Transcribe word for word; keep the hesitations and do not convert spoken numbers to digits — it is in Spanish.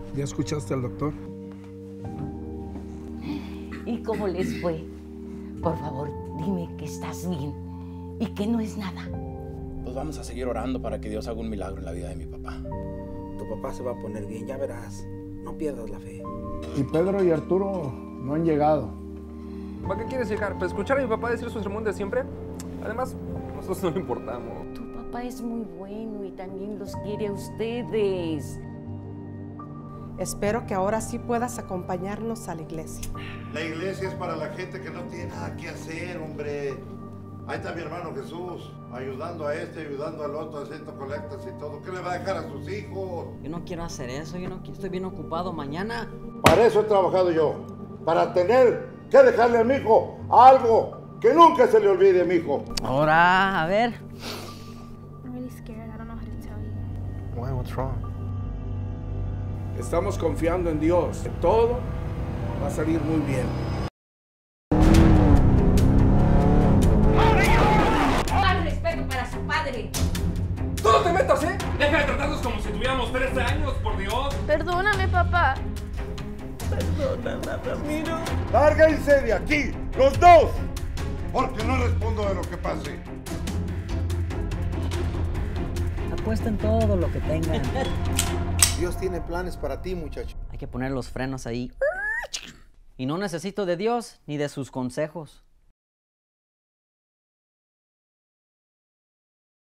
¿Ya escuchaste al doctor? ¿Y cómo les fue? Por favor, dime que estás bien y que no es nada. Pues vamos a seguir orando para que Dios haga un milagro en la vida de mi papá. Tu papá se va a poner bien, ya verás. No pierdas la fe. Y Pedro y Arturo no han llegado. ¿Para qué quieres llegar? ¿Para escuchar a mi papá decir su sermón de siempre? Además, nosotros no le importamos. Tu papá es muy bueno y también los quiere a ustedes. Espero que ahora sí puedas acompañarnos a la iglesia. La iglesia es para la gente que no tiene nada que hacer, hombre. Ahí está mi hermano Jesús, ayudando a este, ayudando al otro, haciendo colectas y todo. ¿Qué le va a dejar a sus hijos? Yo no quiero hacer eso, yo no quiero, estoy bien ocupado mañana. Para eso he trabajado yo, para tener que dejarle a mi hijo algo que nunca se le olvide a mi hijo. Ahora, a ver. I'm really scared. I don't know how to tell you. Why, what's wrong? Estamos confiando en Dios. Que todo va a salir muy bien. ¡Más respeto para su padre! ¡Tú no te metas, eh! Deja de tratarnos como si tuviéramos trece años, por Dios. Perdóname, papá. ¡Lárguense de aquí, los dos! Porque no respondo de lo que pase. Apuesten todo lo que tengan. Dios tiene planes para ti, muchacho. Hay que poner los frenos ahí. Y no necesito de Dios ni de sus consejos.